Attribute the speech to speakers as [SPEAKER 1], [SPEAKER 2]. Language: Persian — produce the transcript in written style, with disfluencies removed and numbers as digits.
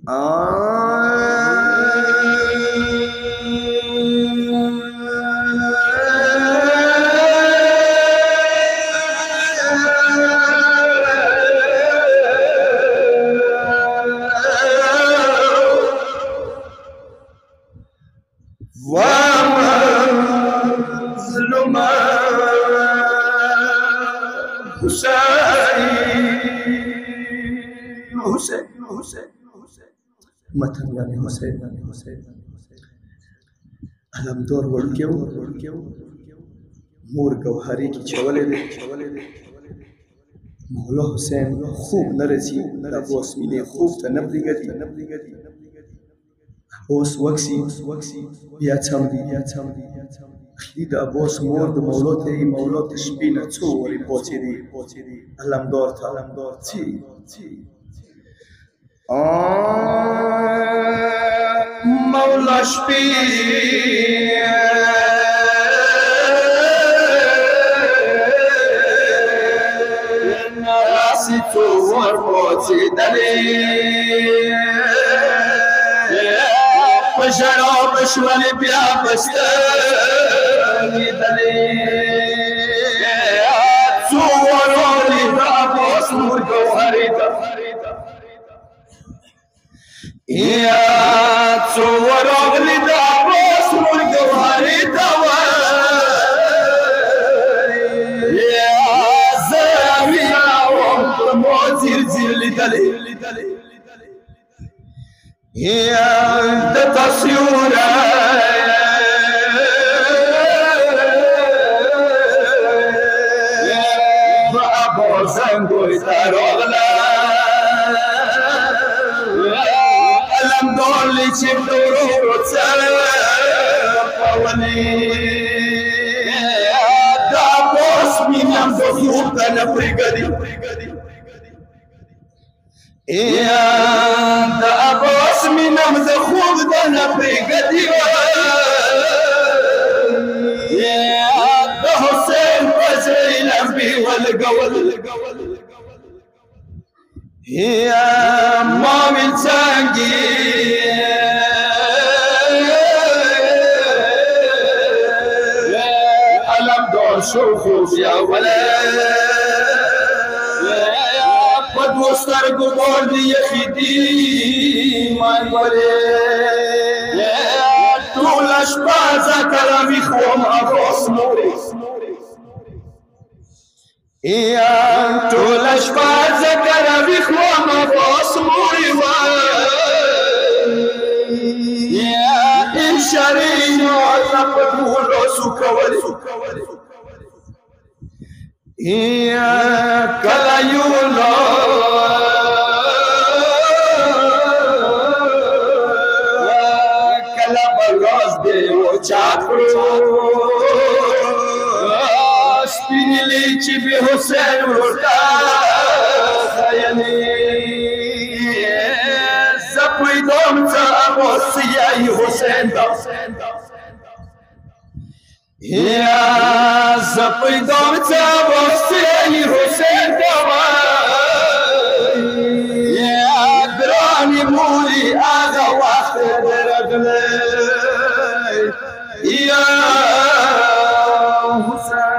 [SPEAKER 1] ومظلوم حسین متن یعنی حسین علمدار وړوکی و مور گوهری کی چولې ده مولا حسین خوب نرسی عباس مینه خوب ته نه پرېږدي عباس وکسي بیا څمدي اخري د عباس مور د مولا ته یې مولا د شپې نه څو ورې پاڅېدې علمدار ته څه مولا شپې ناسې څو ور پاڅېدلې په ژړا به شولې بیا به ستنېدلې څو ورولې د عباس مور ګوهرې ته څو ورغلې د عباس مور ګوهرې ته زه وینا وم په مو ځیر لیدلې د تصویره په عباس زنګوی ته راغله علمدار چې ورو څرپولې د عباس مینه د خوب ته نه پرېږدي د عباس مینه د خوب ته نه پرېږدي د حسین په زړه لمبې ولګول ما من څنګه علمدار شو خوب یا په دوو سترګو باندې یخې دي منګولې ټوله شپه ذکره ویښ وم عباس مورې ټوله شپه ذکره ویښ وم عباس مورې اشارې نازه په دوو لاسو کولې کله یو کله به لاس دې وچات کړو سپینې لیچې به حسین ورته ښیلې زه پوهېدم څه عباس یایي حسین ته زه پوهېدم څه عباس